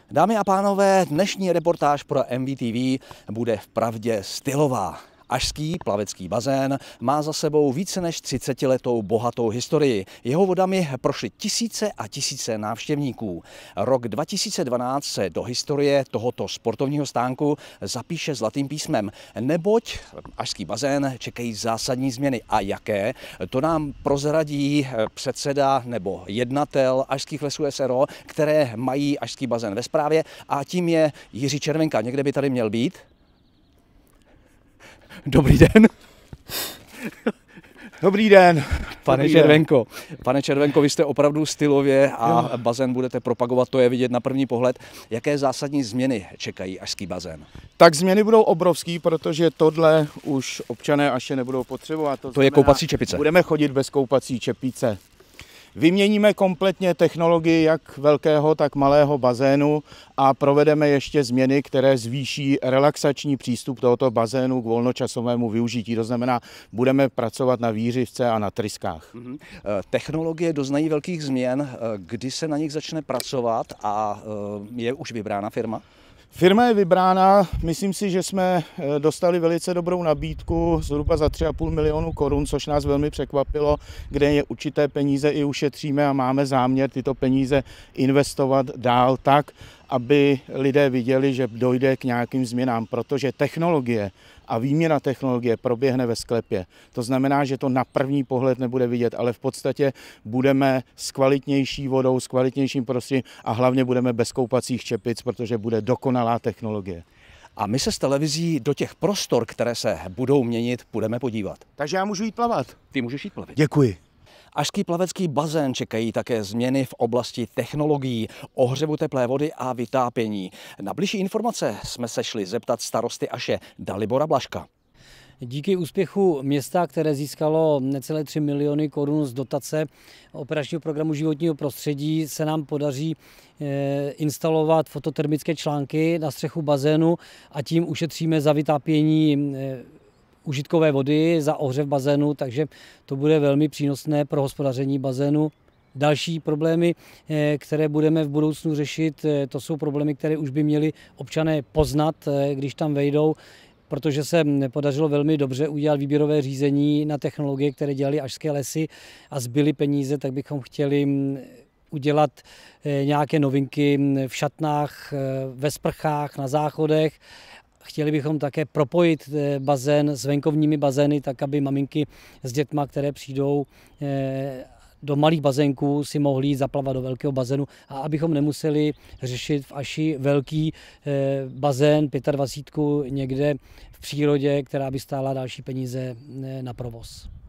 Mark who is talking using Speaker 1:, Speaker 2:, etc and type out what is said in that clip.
Speaker 1: Dámy a pánové, dnešní reportáž pro MVTV bude vpravdě stylová. Ašský plavecký bazén má za sebou více než 30letou bohatou historii. Jeho vodami prošly tisíce a tisíce návštěvníků. Rok 2012 se do historie tohoto sportovního stánku zapíše zlatým písmem, neboť ašský bazén čekají zásadní změny. A jaké? To nám prozradí předseda nebo jednatel Ašských lesů s.r.o., které mají ašský bazén ve správě, a tím je Jiří Červenka. Někde by tady měl být. Dobrý den.
Speaker 2: Dobrý den.
Speaker 1: Pane Červenko, vy jste opravdu stylově a bazén budete propagovat, to je vidět na první pohled. Jaké zásadní změny čekají ašský bazén?
Speaker 2: Tak změny budou obrovský, protože tohle už občané Aše nebudou potřebovat.
Speaker 1: To je koupací čepice.
Speaker 2: Budeme chodit bez koupací čepice. Vyměníme kompletně technologii jak velkého, tak malého bazénu a provedeme ještě změny, které zvýší relaxační přístup tohoto bazénu k volnočasovému využití. To znamená, budeme pracovat na výřivce a na tryskách.
Speaker 1: Technologie doznají velkých změn. Kdy se na nich začne pracovat a je už vybrána firma?
Speaker 2: Firma je vybrána, myslím si, že jsme dostali velice dobrou nabídku zhruba za 3,5 milionu korun, což nás velmi překvapilo, kde je určité peníze i ušetříme a máme záměr tyto peníze investovat dál tak, aby lidé viděli, že dojde k nějakým změnám, protože technologie a výměna technologie proběhne ve sklepě. To znamená, že to na první pohled nebude vidět, ale v podstatě budeme s kvalitnější vodou, s kvalitnějším prostředím a hlavně budeme bez koupacích čepic, protože bude dokonalá technologie.
Speaker 1: A my se s televizí do těch prostor, které se budou měnit, budeme podívat.
Speaker 2: Takže já můžu jít plavat?
Speaker 1: Ty můžeš jít plavit.
Speaker 2: Děkuji.
Speaker 1: Ašský plavecký bazén čekají také změny v oblasti technologií, ohřevu teplé vody a vytápění. Na bližší informace jsme se šli zeptat starosty Aše Dalibora Blažka.
Speaker 3: Díky úspěchu města, které získalo necelé 3 miliony korun z dotace operačního programu životního prostředí, se nám podaří instalovat fototermické články na střechu bazénu a tím ušetříme za vytápění užitkové vody, za ohřev bazénu, takže to bude velmi přínosné pro hospodaření bazénu. Další problémy, které budeme v budoucnu řešit, to jsou problémy, které už by měli občané poznat, když tam vejdou, protože se podařilo velmi dobře udělat výběrové řízení na technologie, které dělaly Ašské lesy a zbyly peníze, tak bychom chtěli udělat nějaké novinky v šatnách, ve sprchách, na záchodech. Chtěli bychom také propojit bazén s venkovními bazény, tak aby maminky s dětma, které přijdou do malých bazénků, si mohli jít zaplavat do velkého bazénu a abychom nemuseli řešit v Aši velký bazén 25 někde v přírodě, která by stála další peníze na provoz.